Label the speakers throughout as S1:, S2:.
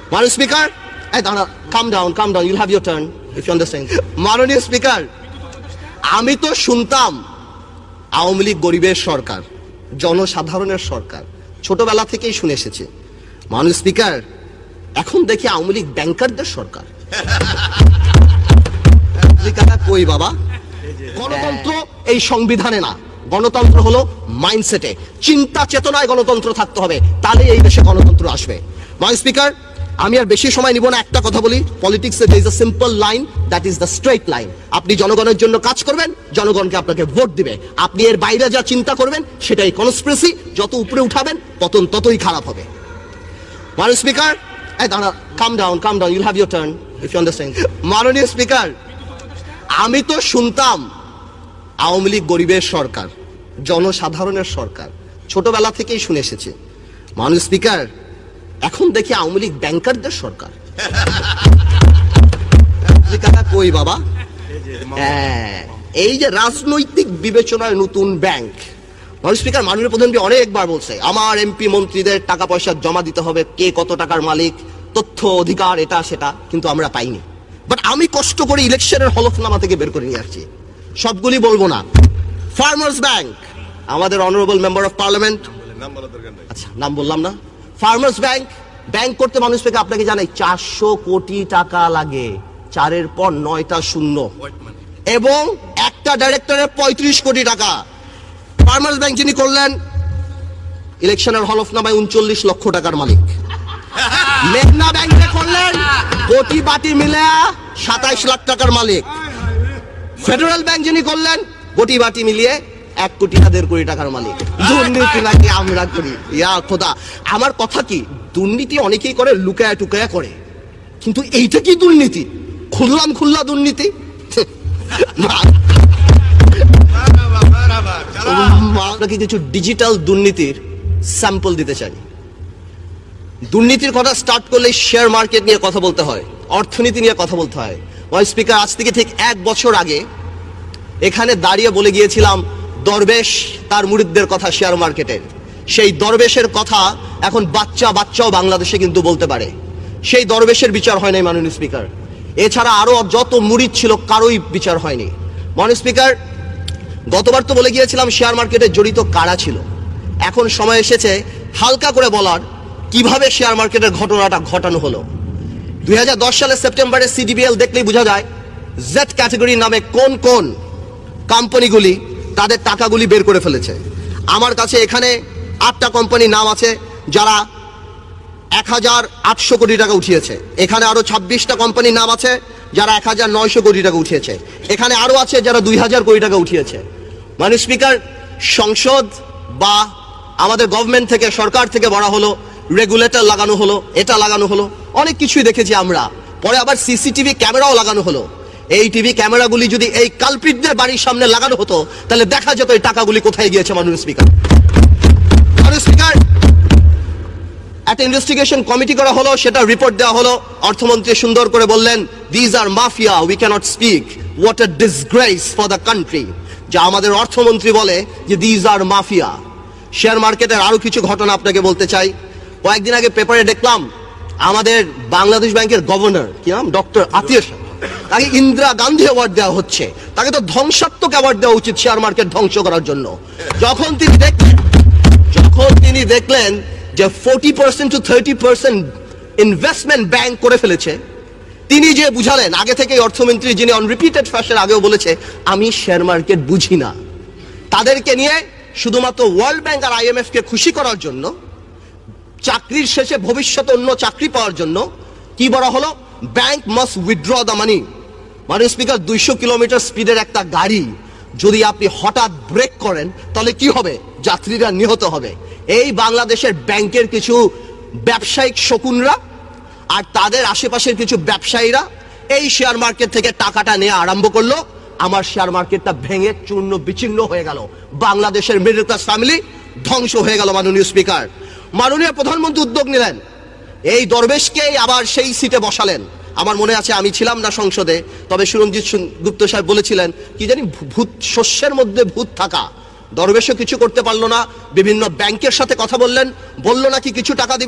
S1: মাননীয় speaker, calm down, you'll have your turn if you understand. মাননীয় speaker, আমি তো শুনতাম আওয়ামী লীগ গরিবের সরকার, জনসাধারণের সরকার, ছোটবেলা থেকেই শুনে এসেছি। মাননীয় স্পিকার, এখন দেখি আওয়ামী লীগ ব্যাংকারদের সরকার। কই বাবা, গণতন্ত্র এই সংবিধানে না, গণতন্ত্র হলো মাইন্ডসেটে, চিন্তা চেতনায় গণতন্ত্র থাকতে হবে, তাহলে এই দেশে গণতন্ত্র আসবে। মাননীয় স্পিকার, আমি আর বেশি সময় নিব না, একটা কথা বলি, পলিটিক্সে there is a simple line, that is the straight line. আপনি জনগণের জন্য কাজ করবেন, জনগণকে আপনাকে ভোট দিবে। আপনি এর বাইরে যা চিন্তা করবেন সেটাই কনস্পিরেসি, যত উপরে উঠাবেন পতন ততই খারাপ হবে। মাননীয় speaker, calm down, you'll have your turn if you understand. মাননীয় স্পিকার, আমি তো শুনতাম আওয়ামী লীগ গরিবের সরকার, জনসাধারণের সরকার, ছোটবেলা থেকেই শুনে এসেছি। মাননীয় স্পিকার, এখন দেখি আওয়ামী লীগ ব্যাংকারদের সরকার। কই বাবা, এই যে রাজনৈতিক বিবেচনায় নতুন ব্যাংক। মাননীয় স্পিকার, মাননীয় প্রধানমন্ত্রী অনেকবার বলছে আমার এমপি মন্ত্রীদের টাকা পয়সা জমা দিতে হবে, কে কত টাকার মালিক, তথ্য অধিকার, এটা সেটা, কিন্তু আমরা পাইনি। বাট আমি কষ্ট করে ইলেকশনের হলফনামা থেকে বের করে নিয়ে আসছি, সবগুলি বলবো না। ফার্মার্স ব্যাংক, আমাদের অনারেবল মেম্বার অফ পার্লামেন্ট, আচ্ছা নাম বললাম না। ফার্মার্স ব্যাংক করতে মাননীয় স্পিকার আপনাকে জানাই 400 কোটি টাকা লাগে, 4-এর পর 9টা শূন্য, এবং একটা ডাইরেক্টরের 35 কোটি টাকা। ফার্মার্স ব্যাংক যিনি করলেন, ইলেকশনের হলফনামায় 39 লক্ষ টাকার মালিক। মেঘনা ব্যাংকে করলেন, কোটি বাটি মিলে 27 লাখ টাকার মালিক। ফেডারেল ব্যাংক যিনি করলেন, কোটি বাটি মিলিয়ে 1 কোটি 1.5 কোটি টাকার মালিক। দুর্নীতি নাকি আমরা করি? ইয়া খোদা, আমার কথা কি, দুর্নীতি অনেকেই করে লুকায়া টুকায়া করে, কিন্তু এইটা কি দুর্নীতি? খুল্লা দুর্নীতি। আপনাকে কিছু ডিজিটাল দুর্নীতির স্যাম্পল দিতে চাই। দুর্নীতির কথা স্টার্ট করলে শেয়ার মার্কেট নিয়ে কথা বলতে হয়, অর্থনীতি নিয়ে কথা বলতে হয়। স্পিকার, আজ থেকে ঠিক 1 বছর আগে এখানে দাঁড়িয়ে বলে গিয়েছিলাম দরবেশ তার মুরিদদের কথা শেয়ার মার্কেটের। সেই দরবেশের কথা এখন বাচ্চাও বাংলাদেশে কিন্তু বলতে পারে। সেই দরবেশের বিচার হয় নাই মাননীয় স্পিকার। এছাড়া আরো যত মুরিদ ছিল কারোই বিচার হয়নি। মাননীয় স্পিকার, গতবার তো বলে গিয়েছিলাম শেয়ার মার্কেটে জড়িত কারা ছিল। এখন সময় এসেছে হালকা করে বলার কিভাবে শেয়ার মার্কেটের ঘটনাটা ঘটানো হলো। 2010 সালের সেপ্টেম্বরে সিডিবিএল দেখলেই বোঝা যায় জেড ক্যাটাগরি নামে কোন কোন কোম্পানিগুলি তাদের টাকাগুলি বের করে ফেলেছে। আমার কাছে এখানে 8টা কোম্পানির নাম আছে যারা 1800 কোটি টাকা উঠিয়েছে। এখানে আরো 26টা কোম্পানির নাম আছে যারা 1900 কোটি টাকা উঠিয়েছে। এখানে আরো আছে যারা 2000 কোটি টাকা উঠিয়েছে। মাননীয় স্পিকার, সংসদ বা আমাদের গভর্নমেন্ট থেকে, সরকার থেকে বলা হলো, রেগুলেটর লাগানো হলো, এটা লাগানো হলো, অনেক কিছুই দেখেছি আমরা। পরে আবার সিসিটিভি ক্যামেরাও লাগানো হলো। এই টিভি ক্যামেরাগুলি যদি এই কালপ্রিটদের বাড়ির সামনে লাগানো হতো তাহলে দেখা যেত এই টাকাগুলি কোথায় গিয়েছে। মাননীয় স্পিকার, একটা ইনভেস্টিগেশন কমিটি করা হলো, সেটা রিপোর্ট দেওয়া হলো। অর্থমন্ত্রী সুন্দর করে বললেন, this are mafia, we cannot speak, what a disgrace for the country. যা আমাদের অর্থমন্ত্রী বলে যে দিস আর মাফিয়া। শেয়ার মার্কেটের আরো কিছু ঘটনা আপনাকে বলতে চাই। কয়েকদিন আগে পেপারে দেখলাম আমাদের বাংলাদেশ ব্যাংকের গভর্নর, কি নাম, ডক্টর আতিয়া শাহ, তাকে ইন্দিরা গান্ধী অ্যাওয়ার্ড দেওয়া হচ্ছে। তাকে তো ধ্বংসাত্মক অ্যাওয়ার্ড দেওয়া উচিত শেয়ার মার্কেট ধ্বংস করার জন্য। যখন তিনি দেখলেন যে 40% to 30% ইনভেস্টমেন্ট ব্যাংক করে ফেলেছে, তিনি যে বুঝালেন, আগে থেকে অর্থমন্ত্রী যিনি অন রিপিটেড ফ্যাশন আগেও বলেছে আমি শেয়ার মার্কেট বুঝি না, তাদেরকে নিয়ে শুধুমাত্র ওয়ার্ল্ড ব্যাংক আর IMF কে খুশি করার জন্য, চাকরির শেষে ভবিষ্যতে অন্য চাকরি পাওয়ার জন্য কি বলা হলো, bank must withdraw the money. মাননীয় স্পিকার, 200 কিলোমিটার স্পিডের একটা গাড়ি যদি আপনি হঠাৎ ব্রেক করেন তাহলে কি হবে? যাত্রীরা নিহত হবে। এই বাংলাদেশের ব্যাংকের কিছু ব্যবসায়িক শকুনরা আর তাদের আশেপাশের কিছু ব্যবসায়ীরা এই শেয়ার মার্কেট থেকে টাকাটা নেওয়া আরম্ভ করলো। আমার শেয়ার মার্কেটটা ভেঙে চূর্ণ বিচ্ছিন্ন হয়ে গেল, বাংলাদেশের মিডল ক্লাস ফ্যামিলি ধ্বংস হয়ে গেল। মাননীয় স্পিকার, মাননীয় প্রধানমন্ত্রী উদ্যোগ নিলেন, এই দরবেশকে আবার সেই সিটে বসালেন। আমার মনে আছে, আমি ছিলাম না সংসদে, তবে সুরঞ্জিত গুপ্ত সাহেব বলেছিলেন কি জানি, ভূত শস্যের মধ্যে ভূত থাকা। দরবেশও কিছু করতে পারলো না, বিভিন্ন ব্যাংকের সাথে কথা বললেন, বললো নাকি কিছু টাকা দিবে,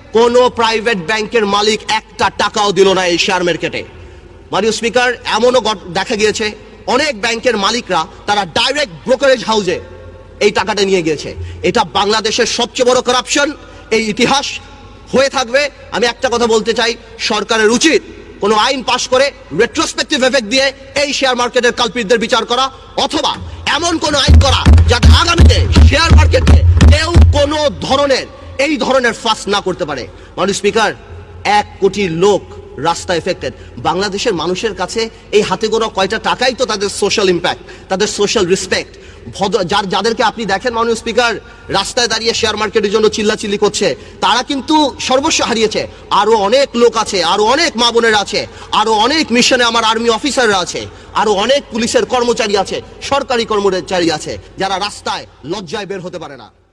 S1: কোন প্রাইভেট ব্যাংকের মালিক একটা টাকাও দিল না এই শেয়ার মার্কেটে। মাননীয় স্পিকার, এমনও দেখা গিয়েছে অনেক ব্যাংকের মালিকরা তারা ডাইরেক্ট ব্রোকারেজ হাউসে এই টাকাটা নিয়ে গিয়েছে। এটা বাংলাদেশের সবচেয়ে বড় করাপশন, এই ইতিহাস হয়ে থাকবে। আমি একটা কথা বলতে চাই, সরকারের উচিত কোনো আইন পাশ করে রেট্রোস্পেক্টিভ এফেক্ট দিয়ে এই শেয়ার মার্কেটের কালপিটদের বিচার করা, অথবা এমন কোন আইন করা যাতে আগামীতে শেয়ার মার্কেটে কেউ কোনো ধরনের এই ধরনের ফাঁস না করতে পারে। মাননীয় স্পিকার, 1 কোটি লোক রাস্তা এফেক্টেড। বাংলাদেশের মানুষের কাছে এই হাতে গোনা কয়টা টাকাই তো তাদের সোশ্যাল ইম্প্যাক্ট, তাদের সোশ্যাল রেসপেক্ট। যাদেরকে আপনি দেখেন মাননীয় স্পিকার রাস্তায় দাঁড়িয়ে শেয়ার মার্কেটের জন্য চিল্লাচিল্লি করছে, তারা কিন্তু সর্বস্ব হারিয়েছে। আরো অনেক লোক আছে, আরো অনেক মা বোনেরা আছে, আরো অনেক মিশনে আমার আর্মি অফিসাররা আছে, আরো অনেক পুলিশের কর্মচারী আছে, সরকারি কর্মচারী আছে, যারা রাস্তায় লজ্জায় বের হতে পারে না।